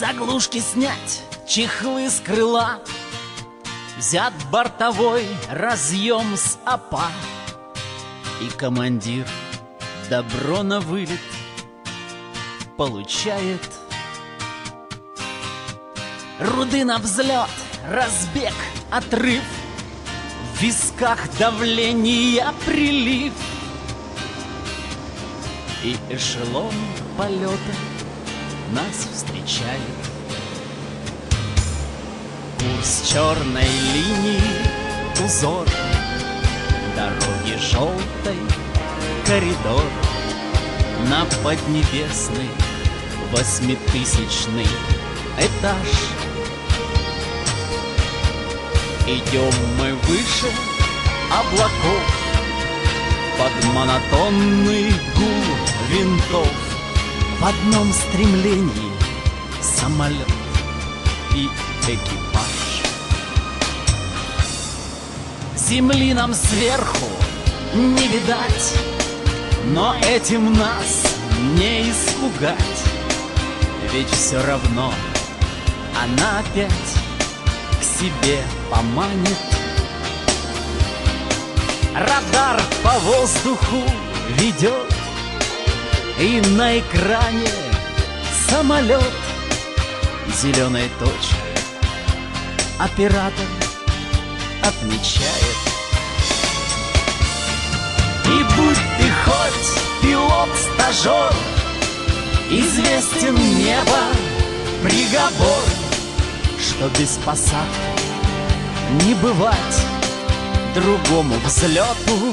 Заглушки снять, чехлы с крыла, взят бортовой разъем с АПА. И командир добро на вылет получает. Руды на взлет, разбег, отрыв, в висках давления прилив. И эшелон полета нас встречает. Курс черной линии, узор дороги желтой, коридор на поднебесный 8000-й этаж. Идем мы выше облаков под монотонный гул винтов. В одном стремлении самолет и экипаж. Земли нам сверху не видать, но этим нас не испугать. Ведь все равно она опять к себе поманит. Радар по воздуху ведет, и на экране самолет зеленой точкой оператор отмечает. И будь ты хоть пилот-стажер, известен небо приговор, что без посадки не бывать другому взлету.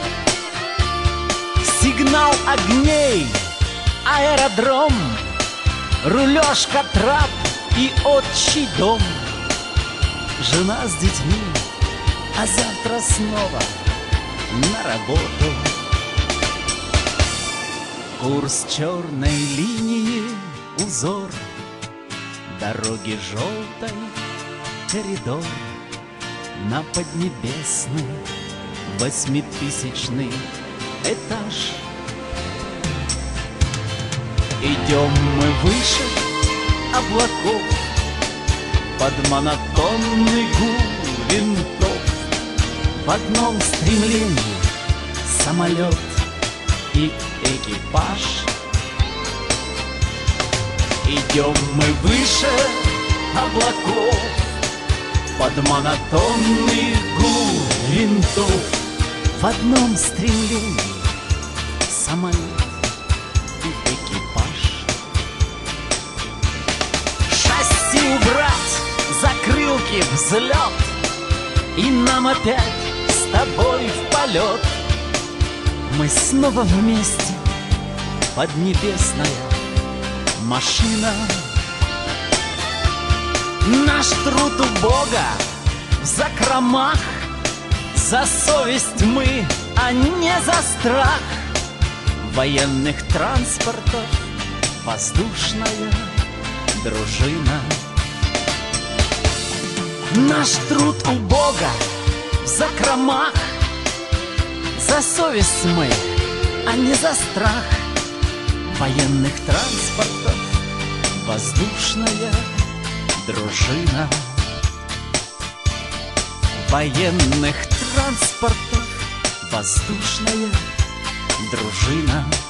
Сигнал огней, аэродром, рулежка, трап и отчий дом. Жена с детьми, а завтра снова на работу. Курс черной линии, узор дороги желтой, коридор на поднебесный 8000-й этаж. Идем мы выше облаков под монотонный гул винтов. В одном стремлении самолет и экипаж. Идем мы выше облаков под монотонный гул винтов. В одном стремлении самолет и экипаж. Шасси убрать, закрылки, взлет, и нам опять с тобой в полет. Мы снова вместе, поднебесная машина. Наш труд у Бога в закромах. За совесть мы, а не за страх. Военных транспортов воздушная дружина. Наш труд у Бога в закромах. За совесть мы, а не за страх. Военных транспортов воздушная дружина. Военных транспортов воздушная дружина.